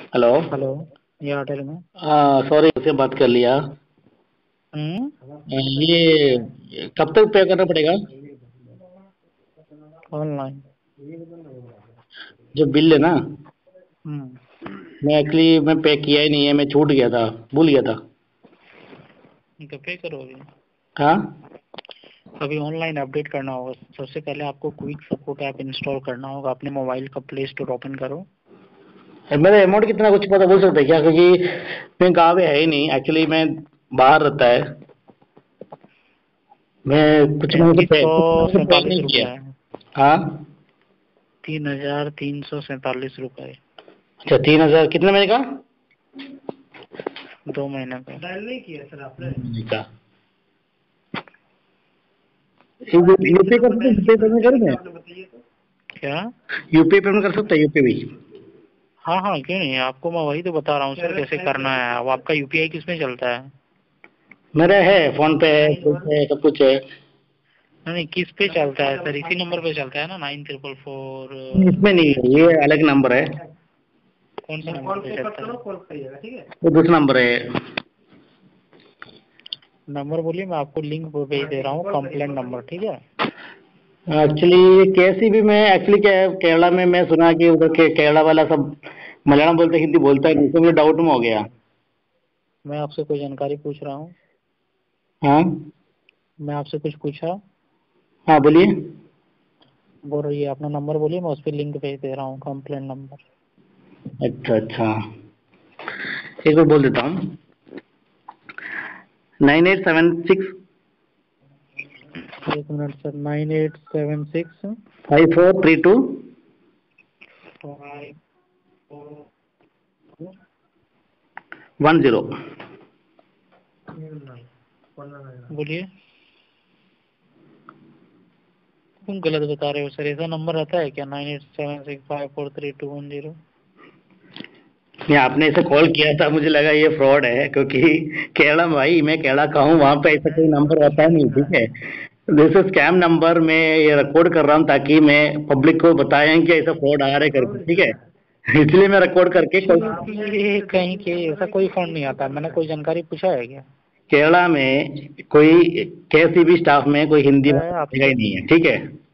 Hello. Hello. ये Airtel में। हाँ सॉरी, से बात कर लिया। हम्म। ये कब तक पे करना पड़ेगा? ऑनलाइन। जो बिल है ना, हम्म। मैं पे किया ही नहीं है, मैं छूट गया था, भूल गया था। तो पे करो अभी। हाँ। अभी ऑनलाइन अपडेट करना होगा। सबसे पहले आपको क्विक सपोर्ट ऐप इंस्टॉल करना होगा। अपने मोबाइल का प्ले स्टोर ओपन करो। मेरा अमाउंट कितना कुछ पता बोल सकते हैं क्या? क्योंकि मैं गाँव में है ही नहीं एक्चुअली, मैं बाहर रहता है। मैं कुछ मैंने तो पे ₹3347 नहीं किया। है। हाँ। 3347 रुपये। अच्छा, 3,000 कितने महीने का? 2 महीने का। डायल नहीं किया सर आपने? महीने का। यूपीआई कर सकते, यूपीआई पेमेंट करूँ मैं? क्या? यूपीआई पेमेंट कर सकता है, यूपीआई भी? हाँ हाँ, क्यों नहीं। आपको मैं वही तो बता रहा हूँ सर, कैसे करना है। अब आपका यूपीआई किस में चलता है? मेरा है, फोन पे है, गूगल पे है, सब कुछ है। नहीं नहीं, किस पे चलता है सर? इसी नंबर पे चलता है ना, 9444 इसमें नहीं है, 8। ये अलग नंबर है। कौन सा नंबर पे चलता है? वो दूसरा नंबर है। नंबर बोलिए, मैं आपको लिंक भेज दे रहा हूँ, कंप्लेंट नंबर, ठीक है? एक्चुअली कैसी भी, मैं एक्चुअली क्या है, केरला में मैं सुना कि उधर के केरला वाला सब मलयालम बोलते, हिंदी बोलता है नहीं, तो मुझे डाउट में हो गया। मैं आपसे कोई जानकारी पूछ रहा हूँ। हाँ। मैं आपसे कुछ पूछा? हाँ बोलिए। बोल रही है अपना नंबर बोलिए, मैं उस पर लिंक भेज दे रहा हूँ, कंप्लेंट नंबर। अच्छा अच्छा, एक बार बोल देता हूँ। 9876 1 मिनट सर। 9876 5432 5। 10। बोलिए। तुम गलत बता रहे हो सर, ऐसा नंबर रहता है क्या? 9876543210। नहीं, आपने ऐसे कॉल किया था, मुझे लगा ये फ्रॉड है, क्योंकि केरला में, भाई मैं केरला का हूँ, वहाँ पे ऐसा कोई नंबर होता नहीं, ठीक है। दिस स्कैम नंबर, मैं ये रिकॉर्ड कर रहा हूँ ताकि मैं पब्लिक को बताएं कि ऐसा फ्रॉड आ रहा है करके, ठीक है। इसलिए मैं रिकॉर्ड करके कल। चलिए, कहीं के ऐसा कोई फोन नहीं आता। मैंने कोई जानकारी पूछा है क्या? केरला में कोई, किसी भी स्टाफ में कोई हिंदी है वाला आप। रहेगा ही नहीं है, ठीक है।